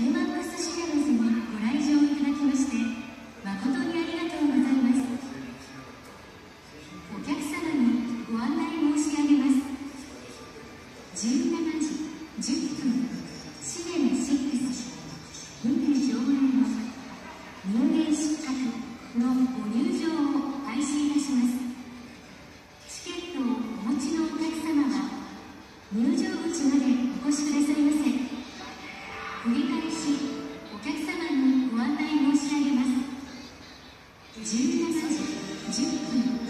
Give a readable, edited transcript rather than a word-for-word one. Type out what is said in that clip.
QMAX シネマズにご来場いただきまして誠にありがとうございます。お客様にご案内申し上げます。17時10分シネマ62名上映の人間失格のご入場を開始いたします。チケットをお持ちのお客様は入場口までお越しくださいませ。繰り返しお客様にご案内申し上げます。17時10分